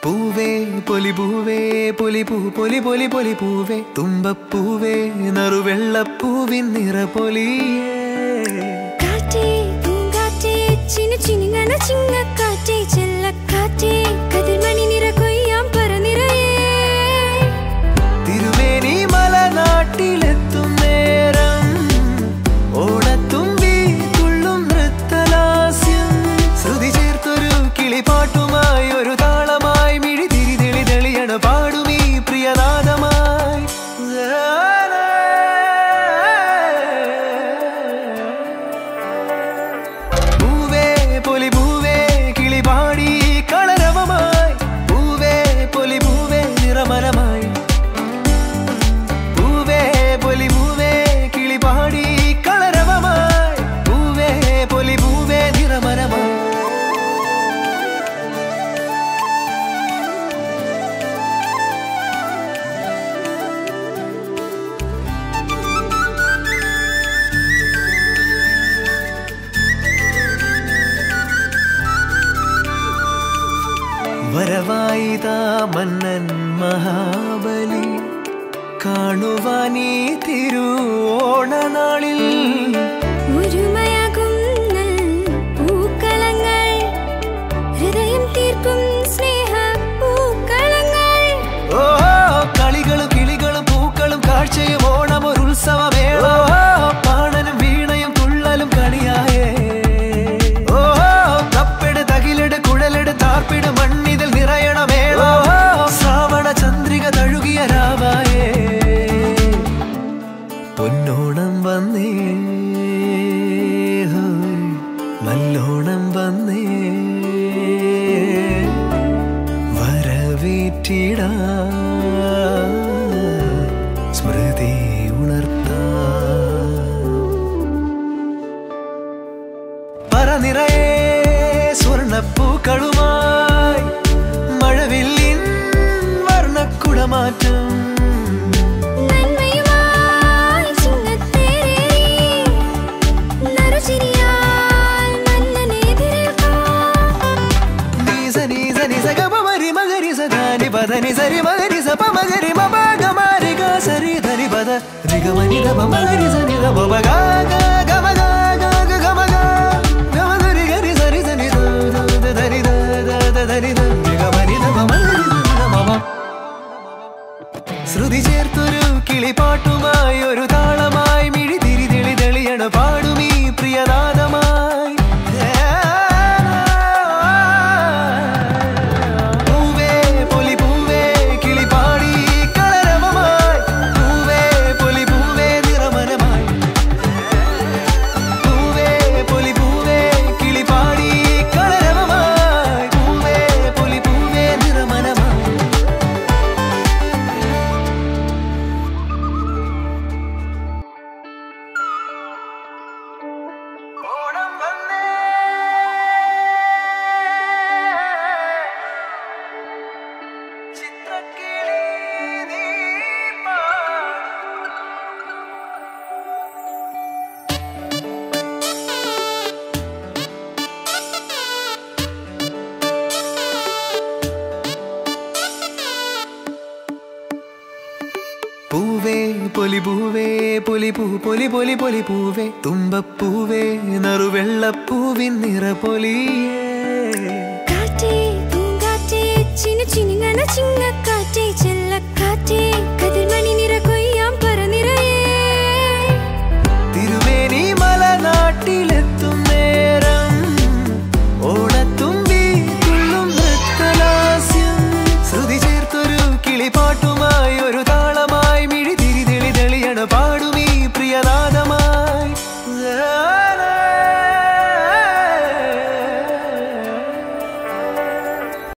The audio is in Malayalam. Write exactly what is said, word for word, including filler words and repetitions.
പൂവേ പൊലിപൂവേ പൊലിപൂ പൊലി പൊലി പൊലി പൂവേ തുമ്പപ്പൂവേ നറുവെള്ളപ്പൂവിൻ നിറപൊലിയേ കാറ്റേ പൂങ്കാറ്റേ ചിന്നു ചിന്നുങ്ങണ ചിങ്ങക്കാറ്റേ ചെല്ലക്കാറ്റേ കതിർമണി നിറ കൊയ്യാം പറനിറയേ തിരുമേനി മലനാട്ടിലെത്തും നേരം ഓണത്തുമ്പി തുള്ളും നൃത്തലാസ്യം ശ്രുതി ചേർത്തൊരു കിളിപ്പാട്ടുമായി ഒരു താളമായി മിഴി തിരി തെളി തെളിയണ പാടുമീ പ്രിയനാദമായി പൂവേ പൊലി പൂവേ കിളി പാടി കളരവമായി പൂവേ പൊലി പൂവേ നിറമരമായി പൂവേ പൊലി പൂവേ കിളി പാടി കളരവമായി പൂവേ പൊലി പൂവേ നിറമരമായി വരവായിതാ മന്നൻ മഹാബലി കാണുവാനീ തിരുവോണനാളിൽ ഒരുമയാകും പൂക്കളങ്ങൾ ഹൃദയം തീർക്കും സ്നേഹ പൂക്കളങ്ങൾ ഓ കളികളും കിളികളും പൂക്കളും കാഴ്ചയും ഓണം ഒരു ഉത്സവമേളോ പാണനും വീണയും തുള്ളലും കണിയായേ ഓ കപ്പെട് തകിലെട് കുഴലെട് താർപ്പിട് മണ്ണിതിൽ നിറയണമേളോ ശ്രാവണ ചന്ദ്രിക തഴുകിയ രാവായേ പൊന്നോണം വന്നേ നല്ലോണം വന്നേ വരവേറ്റിടാ സ്മൃതി ഉണർത്താ പറനിറയെ സ്വർണ്ണപ്പൂക്കളുമായി മഴവില്ലിൻ വർണ്ണക്കുടമാറ്റം നന്മയുമായി ചിങ്ങത്തേരേറി നറുചിരിയാൽ മന്നനെതിരേൽക്കാം നീസ നീസ നിസ ഗമ മരി മഗരി സദാനി പദ നിസരി മഗരി സപ മഗരി മപ ഗമാരി ഗ സരി ധരി പദ രിഗമനി ദപ മഗരി സനി ദപ ഗ ഗ ഗമ ഗ ഗ ഗ ഗമ ഗ ഗമ ധരി ഗരി സരി സനി ധ ധ ധരി ധ ധ ധ ധരി ധ രിഗമനി ദപ മഗരി സനി ദപ മ ശ്രുതി ചേർത്തൊരു കിളിപ്പാട്ടുമായി ഒരു താളമായി മിഴി തിരി തെളി തെളിയണ പാടുമീ പ്രിയനാദമായി പൂവേ പൊലി പൂവേ കിളി പാടി കളരവമായി പൂവേ പൊലി പൂവേ നിറമരമായി പൂവേ പൊലി പൂവേ കിളി പാടി കളരവമായി പൂവേ പൊലി പൂവേ നിറമരമായി ഓണം വന്നേ ചിത്രക്കിളി നീ പാട് പൂവേ പൊലി പൂവേ പൊലി പൂ പൊലി പൊലി പൊലി പൂവേ തുമ്പപ്പൂവേ നറുവെള്ളപ്പൂവിൻ നിറപൊലിയേ കാറ്റേ പൂങ്കാറ്റേ ചിന്നു ചിന്നുങ്ങണ ചിങ്ങക്കാറ്റേ